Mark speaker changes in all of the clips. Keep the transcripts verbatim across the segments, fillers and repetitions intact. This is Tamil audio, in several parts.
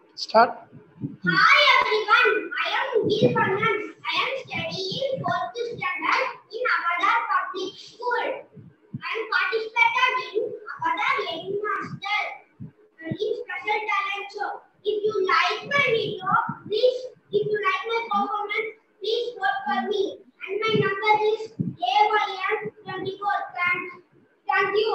Speaker 1: Start.
Speaker 2: Hi everyone, I am Mugil Vannan. I am studying fourth standard in Avadar Public School. I am participated in Avadar Learning Master in Special Talent Show. If you like my video, please, if you like my performance, please vote for me. And my number is A Y M twenty-four. Thanks. Thank you.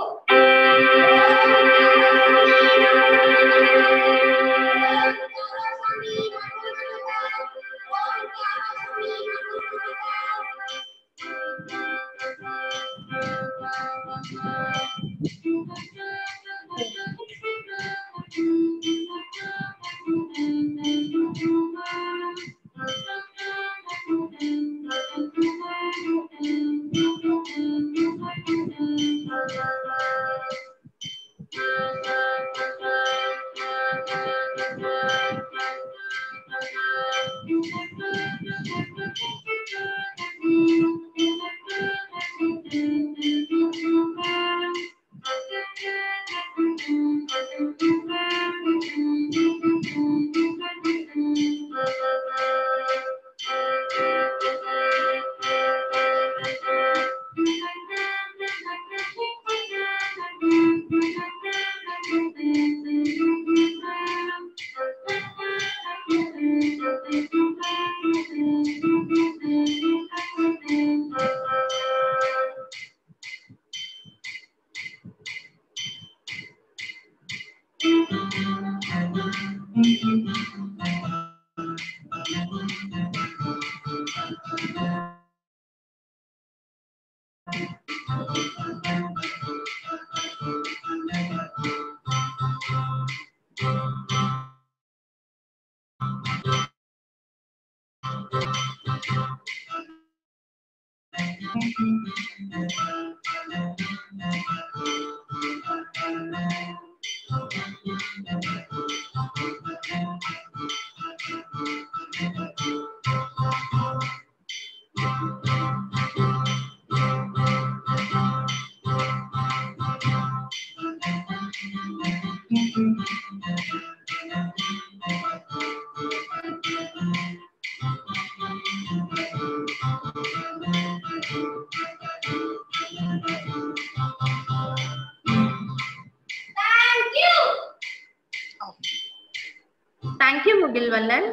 Speaker 3: Thank you, Mugil Vannan.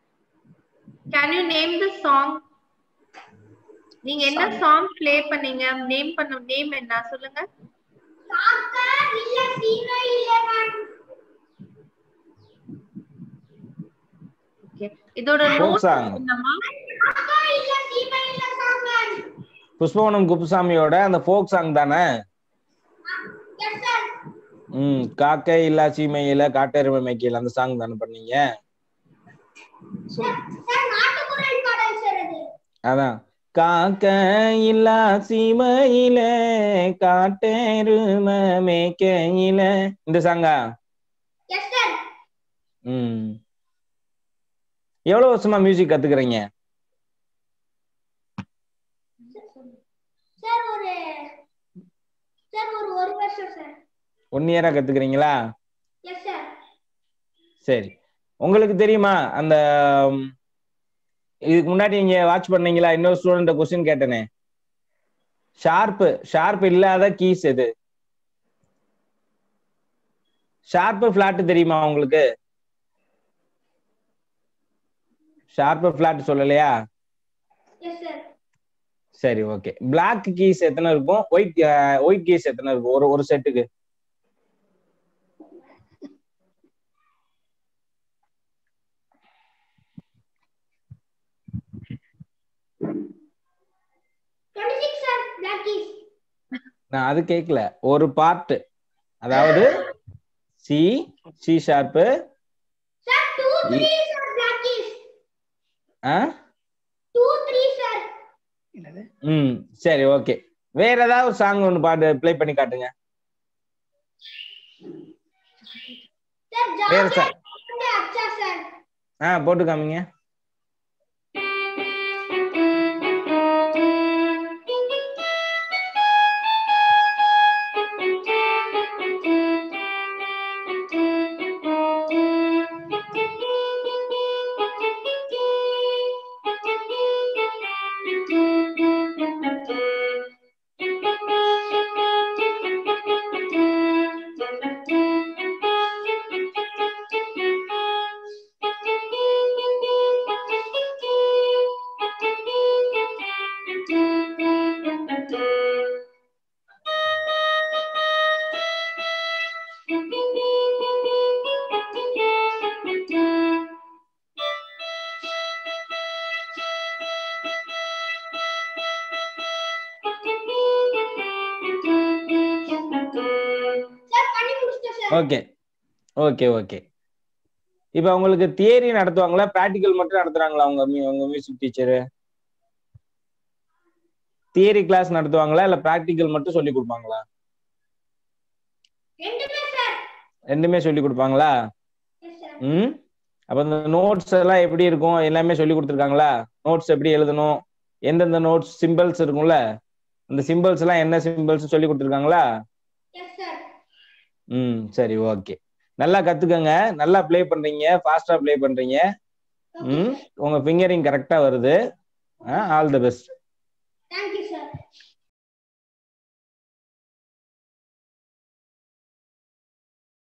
Speaker 3: Can you name the song? நீங்க என்ன song play பண்ணீங்க? Name பண்ண name என்ன சொல்லுங்க?
Speaker 2: காக்கா இல்ல சீமை இல்லைதான்.
Speaker 3: Okay. இதோட note என்னமா?
Speaker 2: காக்கா இல்ல சீமை இல்ல சாங்கன்.
Speaker 4: புஷ்பவனம் குப்புசாமியோட அந்த ஃபோக் சாங் தானே?
Speaker 2: Yes sir.
Speaker 4: ம் காக்கை இல்ல சீமையில காட்டெருமை மேய்க்கல அந்த சாங் தானே பண்ணீங்க?
Speaker 2: சார் நாட்டுக்குறள் பாடல் சார் அது.
Speaker 4: அதான் காக்கை இல்ல சீமையில காட்டெருமை மேய்க்கல இந்த சாங்கா?
Speaker 2: Yes sir.
Speaker 4: ம் எவ்வளவு வருஷமா மியூசிக் கத்துக்கிறீங்க?
Speaker 2: சார் ஒரு சார் ஒரு ஒரு வருஷம் சார்.
Speaker 4: ஒன் இயரா கத்துக்கிறீங்களா?
Speaker 2: S sir.
Speaker 4: சரி, உங்களுக்கு தெரியுமா அந்த இதுக்கு முன்னாடி நீங்க வாட்ச் பண்ணீங்களா? இன்னொரு ஸ்டூடெண்ட் क्वेश्चन கேட்டனே, ஷார்ப் ஷார்ப் இல்லாத கீஸ் எது? ஷார்ப் ஃபிளாட் தெரியுமா உங்களுக்கு? ஷார்ப் ஃபிளாட் சொல்லலையா?
Speaker 2: Yes sir.
Speaker 4: சரி, ஓகே. பிளாக் கீஸ் எத்தனை இருக்கும்? ஒயிட் ஒயிட் கீஸ் எத்தனை இருக்கும் ஒரு ஒரு செட்டுக்கு?
Speaker 2: twenty-six sir black keys.
Speaker 4: நான் அது கேட்கல, ஒரு பார்ட், அதாவது C C sharp
Speaker 2: sir two three sir black keys.
Speaker 4: ஆ
Speaker 2: two three சார்.
Speaker 1: என்னது?
Speaker 4: ம் சரி, ஓகே. வேற ஏதாவது சாங் ஒன்னு பாட்டு ப்ளே பண்ணி காட்டுங்க.
Speaker 2: சார்
Speaker 4: வேற சாங்
Speaker 2: அச்சா சார்.
Speaker 4: ஆ போட்டு காமிங்க. ஓகே ஓகே ஓகே இப்போ உங்களுக்கு தியரி நடத்துவாங்களா பிராக்டிகல் மட்டும் நடத்துறாங்களா உங்க உங்க மியூசிக் டீச்சரு தியரி கிளாஸ் நடத்துவாங்களா இல்ல பிராக்டிகல் மட்டும் சொல்லி கொடுப்பாங்களா ரெண்டுமே சொல்லி கொடுப்பாங்களா ம் அப்ப இந்த நோட்ஸ் எல்லாம் எப்படி இருக்கும் எல்லாமே சொல்லி கொடுத்துருக்காங்களா நோட்ஸ் எப்படி எழுதணும் எந்தெந்த நோட்ஸ் சிம்பிள்ஸ் இருக்கும்ல அந்த சிம்பிள்ஸ் எல்லாம் என்ன சிம்பிள்ஸ் சொல்லி கொடுத்துருக்காங்களா ம் சரி ஓகே நல்லா கத்துக்கங்க நல்லா ப்ளே பண்றீங்க ஃபாஸ்டா ப்ளே பண்றீங்க ம் உங்க ஃபிங்கரிங் கரெக்டா வருது ஆல் தி பெஸ்ட்